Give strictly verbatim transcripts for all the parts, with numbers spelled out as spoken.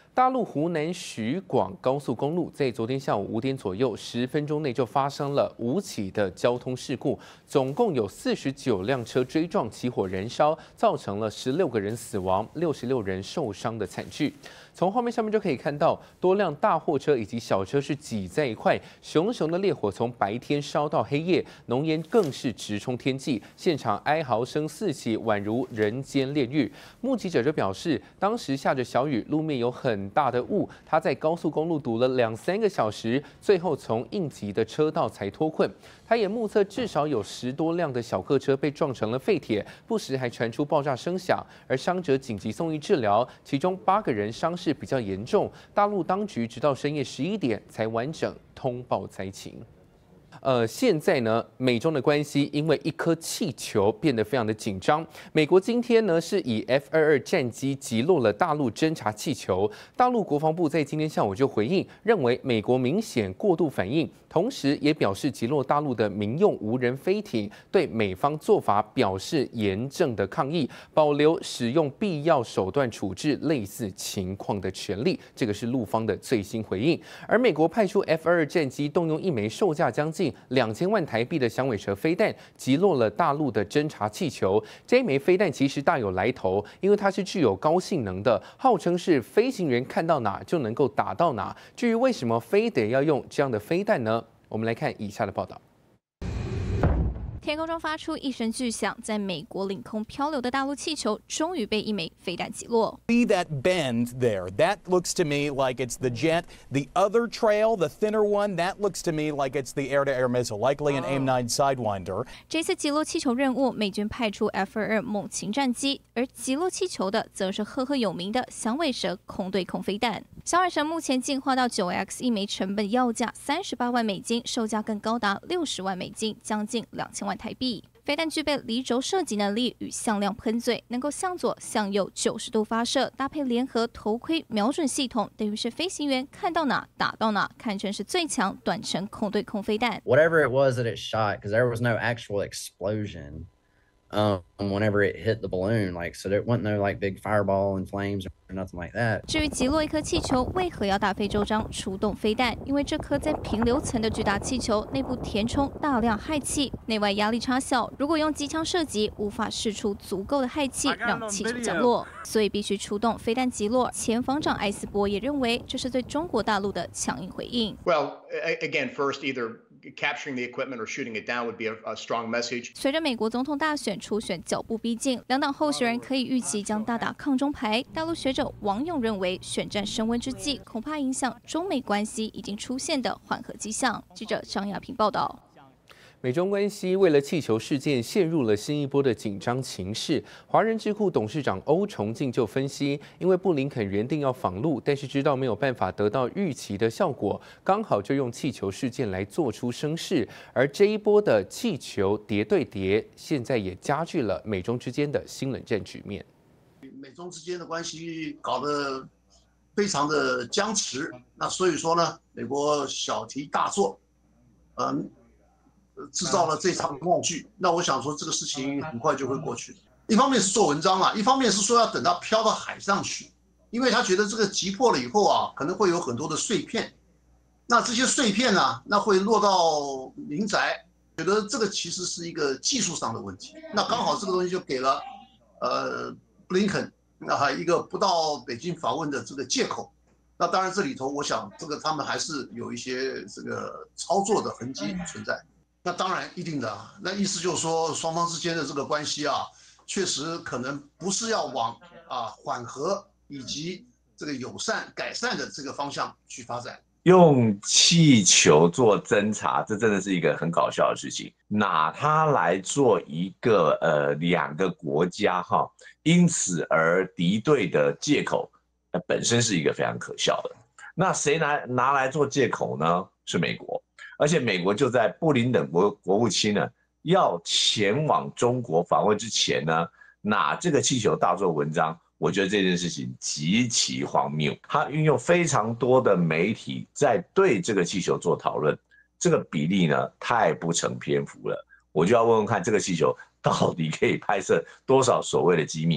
大陆湖南徐广高速公路在昨天下午五点左右，十分钟内就发生了五起的交通事故，总共有四十九辆车追撞起火燃烧，造成了十六个人死亡、六十六人受伤的惨剧。从画面上面就可以看到，多辆大货车以及小车是挤在一块，熊熊的烈火从白天烧到黑夜，浓烟更是直冲天际，现场哀嚎声四起，宛如人间炼狱。目击者就表示，当时下着小雨，路面有很大的雾，他在高速公路堵了两三个小时，最后从应急的车道才脱困。他也目测至少有十多辆的小客车被撞成了废铁，不时还传出爆炸声响，而伤者紧急送医治疗，其中八个人伤势比较严重。大陆当局直到深夜十一点才完整通报灾情。呃，现在呢，美中的关系因为一颗气球变得非常的紧张。美国今天呢是以 F 二二战机击落了大陆侦察气球，大陆国防部在今天下午就回应，认为美国明显过度反应，同时也表示击落大陆的民用无人飞艇，对美方做法表示严正的抗议，保留使用必要手段处置类似情况的权利。这个是陆方的最新回应。而美国派出 F 二二战机，动用一枚售价将近两千万台币的响尾蛇飞弹，击落了大陆的侦察气球。这一枚飞弹其实大有来头，因为它是具有高性能的，号称是飞行员看到哪就能够打到哪。至于为什么非得要用这样的飞弹呢？我们来看以下的报道。 天空中发出一声巨响，在美国领空漂流的大陆气球终于被一枚飞弹击落。 See that bend there? That looks to me like it's the jet. The other trail, the thinner one, that looks to me like it's the air-to-air missile, likely an A I M nine Sidewinder. 这次击落气球任务，美军派出 F 二二猛禽战机，而击落气球的则是赫赫有名的响尾蛇空对空飞弹。响尾蛇目前进化到 九 X 一枚，成本要价三十八万美金，售价更高达六十万美金，将近两千万台币。飞弹具备离轴射击能力与向量喷嘴，能够向左向右九十度发射，搭配联合头盔瞄准系统，等于是飞行员看到哪打到哪，堪称是最强短程空对空飞弹。 Whatever it was that it shot, because there was no actual explosion. Um, whenever it hit the balloon, like so, there wasn't no like big fireball and flames or nothing like that. 至于击落一颗气球，为何要大费周章出动飞弹？因为这颗在平流层的巨大气球内部填充大量氦气，内外压力差小，如果用机枪射击，无法释出足够的氦气让气球降落，所以必须出动飞弹击落。前防长艾斯伯也认为，这是对中国大陆的强硬回应。 Well, again, first either capturing the equipment or shooting it down would be a, a strong message. 随着美国总统大选初选脚步逼近，两党候选人可以预期将大打抗中牌。大陆学者王勇认为，选战升温之际，恐怕影响中美关系已经出现的缓和迹象。记者张亚平报道。 美中关系为了气球事件陷入了新一波的紧张情势。华人智库董事长欧崇敬就分析，因为布林肯原定要访陆，但是知道没有办法得到预期的效果，刚好就用气球事件来做出声势。而这一波的气球叠对叠，现在也加剧了美中之间的新冷战局面。 美中之间的关系搞得非常的僵持，那所以说呢，美国小题大做，嗯。制造了这场闹剧，那我想说这个事情很快就会过去。一方面是做文章啊，一方面是说要等它飘到海上去，因为他觉得这个击破了以后啊，可能会有很多的碎片，那这些碎片呢、啊，那会落到民宅，觉得这个其实是一个技术上的问题。那刚好这个东西就给了呃布林肯那还一个不到北京访问的这个借口。那当然这里头，我想这个他们还是有一些这个操作的痕迹存在。那当然一定的，那意思就是说，双方之间的这个关系啊，确实可能不是要往啊缓和以及这个友善改善的这个方向去发展。 用气球做侦察，这真的是一个很搞笑的事情。拿它来做一个呃两个国家哈，因此而敌对的借口，那本身是一个非常可笑的。那谁拿拿来做借口呢？是美国。而且美国就在布林肯国国务卿呢要前往中国访问之前呢，拿这个气球大做文章，我觉得这件事情极其荒谬。他运用非常多的媒体在对这个气球做讨论，这个比例呢太不成篇幅了。我就要问问看，这个气球到底可以拍摄多少所谓的机密？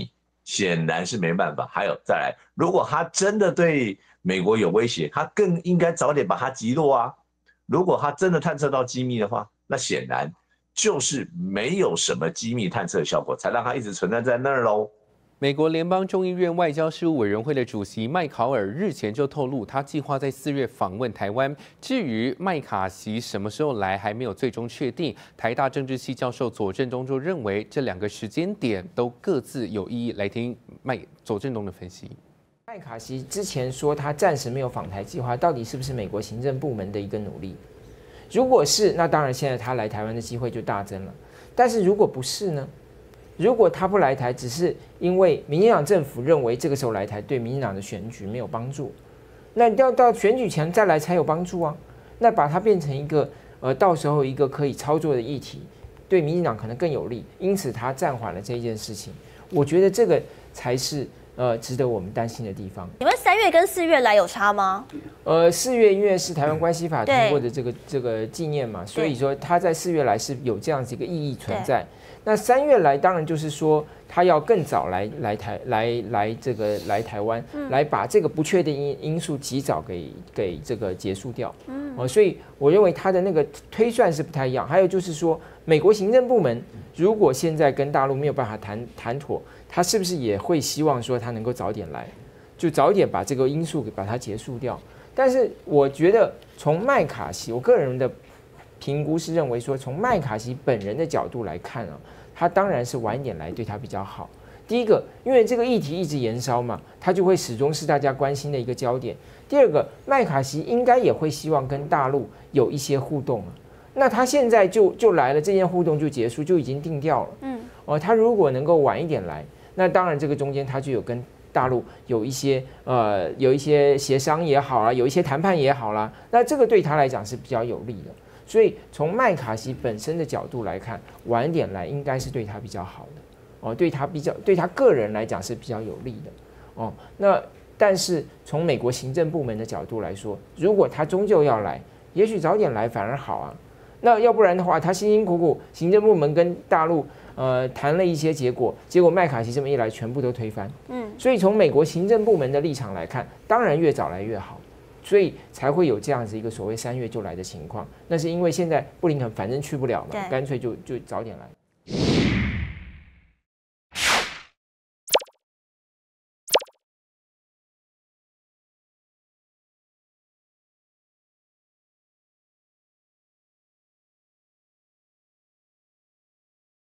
显然是没办法。还有再来，如果他真的对美国有威胁，他更应该早点把他击落啊。如果他真的探测到机密的话，那显然就是没有什么机密探测效果，才让他一直存在在那儿喽。 美国联邦众议院外交事务委员会的主席麦考尔日前就透露，他计划在四月访问台湾。至于麦卡锡什么时候来，还没有最终确定。台大政治系教授左正东就认为，这两个时间点都各自有意义。来听麦左正东的分析。 麦卡锡之前说他暂时没有访台计划，到底是不是美国行政部门的一个努力？如果是，那当然现在他来台湾的机会就大增了。但是如果不是呢？如果他不来台，只是因为民进党政府认为这个时候来台对民进党的选举没有帮助，那要到选举前再来才有帮助啊。那把它变成一个呃，到时候一个可以操作的议题，对民进党可能更有利，因此他暂缓了这一件事情。我觉得这个才是呃值得我们担心的地方。 你们三月跟四月来有差吗？ 呃，四月因为是台湾关系法通过的这个这个纪念嘛，所以说他在四月来是有这样子一个意义存在。那三月来当然就是说，他要更早来来台来来这个来台湾，嗯、来把这个不确定因因素及早给给这个结束掉。嗯，哦，所以我认为他的那个推算是不太一样。还有就是说，美国行政部门如果现在跟大陆没有办法谈谈妥，他是不是也会希望说他能够早点来，就早点把这个因素给把它结束掉？但是我觉得从麦卡锡，我个人的评估是认为说，从麦卡锡本人的角度来看啊，他当然是晚一点来对他比较好。第一个，因为这个议题一直延烧嘛，他就会始终是大家关心的一个焦点。第二个，麦卡锡应该也会希望跟大陆有一些互动啊。那他现在就就来了，这件互动就结束，就已经定掉了。嗯，哦，他如果能够晚一点来，那当然这个中间他就有跟大陆有一些呃有一些协商也好啦，有一些谈判也好啦，那这个对他来讲是比较有利的。所以从麦卡锡本身的角度来看，晚一点来应该是对他比较好的，哦，对他比较对他个人来讲是比较有利的，哦，那但是从美国行政部门的角度来说，如果他终究要来，也许早点来反而好啊。那要不然的话，他辛辛苦苦行政部门跟大陆呃谈了一些结果，结果麦卡锡这么一来，全部都推翻。嗯，所以从美国行政部门的立场来看，当然越早来越好。所以才会有这样子一个所谓三月就来的情况，那是因为现在布林肯反正去不了嘛，干脆就就早点来。